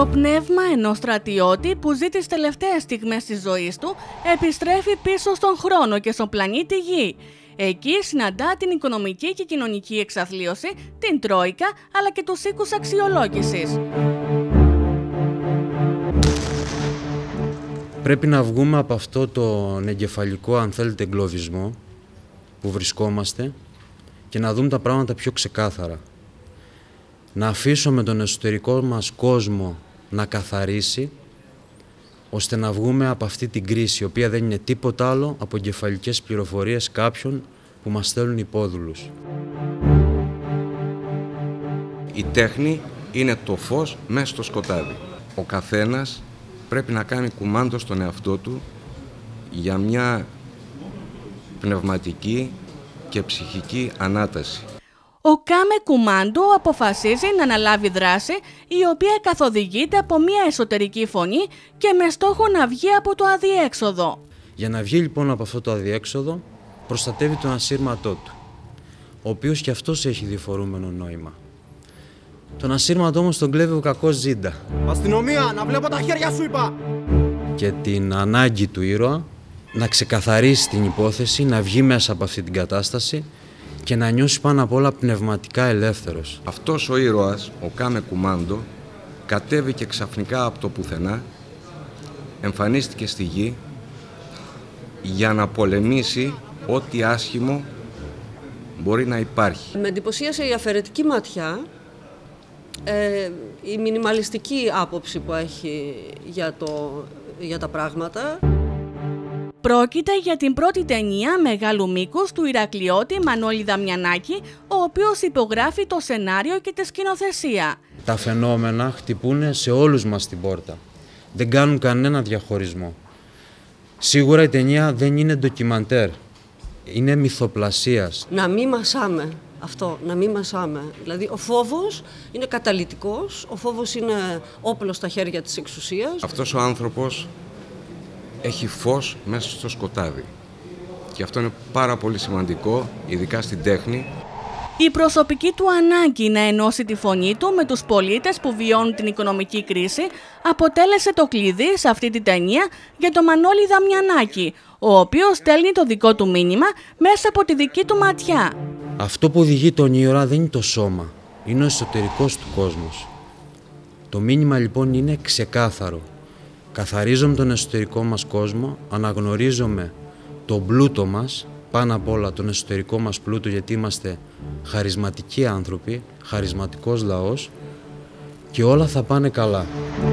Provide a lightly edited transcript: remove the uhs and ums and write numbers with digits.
Το πνεύμα ενός στρατιώτη που ζει τις τελευταίες στιγμές της ζωής του επιστρέφει πίσω στον χρόνο και στον πλανήτη Γη. Εκεί συναντά την οικονομική και κοινωνική εξαθλίωση, την Τρόικα αλλά και τους οίκους αξιολόγησης. Πρέπει να βγούμε από αυτό τον εγκεφαλικό, αν θέλετε, εγκλωβισμό που βρισκόμαστε και να δούμε τα πράγματα πιο ξεκάθαρα. Να αφήσουμε τον εσωτερικό μας κόσμο να καθαρίσει, ώστε να βγούμε από αυτή την κρίση, η οποία δεν είναι τίποτα άλλο από εγκεφαλικές πληροφορίες κάποιων που μας στέλνουν υπόδουλους. Η τέχνη είναι το φως μέσα στο σκοτάδι. Ο καθένας πρέπει να κάνει κουμάντο στον εαυτό του για μια πνευματική και ψυχική ανάταση. Ο Κάμε Κουμάντο αποφασίζει να αναλάβει δράση η οποία καθοδηγείται από μια εσωτερική φωνή και με στόχο να βγει από το αδιέξοδο. Για να βγει λοιπόν από αυτό το αδιέξοδο, προστατεύει τον ασύρματό του, ο οποίος και αυτός έχει διφορούμενο νόημα. Τον ασύρματο όμως τον κλέβει ο κακός Ζήντα. Αστυνομία, να βλέπω τα χέρια σου είπα! Και την ανάγκη του ήρωα να ξεκαθαρίσει την υπόθεση, να βγει μέσα από αυτή την κατάσταση και να νιώσει πάνω απ' όλα πνευματικά ελεύθερος. Αυτός ο ήρωας, ο Κάμε Κουμάντο, κατέβηκε ξαφνικά από το πουθενά, εμφανίστηκε στη γη για να πολεμήσει ό,τι άσχημο μπορεί να υπάρχει. Με εντυπωσίασε η αφαιρετική ματιά, η μινιμαλιστική άποψη που έχει για τα πράγματα. Πρόκειται για την πρώτη ταινία μεγάλου μήκους του Ηρακλειώτη Μανώλη Δαμιανάκη, ο οποίος υπογράφει το σενάριο και τη σκηνοθεσία. Τα φαινόμενα χτυπούν σε όλους μας την πόρτα. Δεν κάνουν κανένα διαχωρισμό. Σίγουρα η ταινία δεν είναι ντοκιμαντέρ. Είναι μυθοπλασίας. Να μην μασάμε αυτό, να μην μασάμε. Δηλαδή ο φόβος είναι καταλυτικός, ο φόβος είναι όπλο στα χέρια της εξουσίας. Αυτός ο άνθρωπος έχει φως μέσα στο σκοτάδι. Και αυτό είναι πάρα πολύ σημαντικό, ειδικά στην τέχνη. Η προσωπική του ανάγκη να ενώσει τη φωνή του με τους πολίτες που βιώνουν την οικονομική κρίση αποτέλεσε το κλειδί σε αυτή την ταινία για τον Μανώλη Δαμιανάκη, ο οποίος στέλνει το δικό του μήνυμα μέσα από τη δική του ματιά. Αυτό που οδηγεί τον ήρωα δεν είναι το σώμα, είναι ο εσωτερικός του κόσμος. Το μήνυμα λοιπόν είναι ξεκάθαρο. Καθαρίζουμε τον εσωτερικό μας κόσμο, αναγνωρίζουμε τον πλούτο μας, πάνω απ' όλα τον εσωτερικό μας πλούτο, γιατί είμαστε χαρισματικοί άνθρωποι, χαρισματικός λαός και όλα θα πάνε καλά.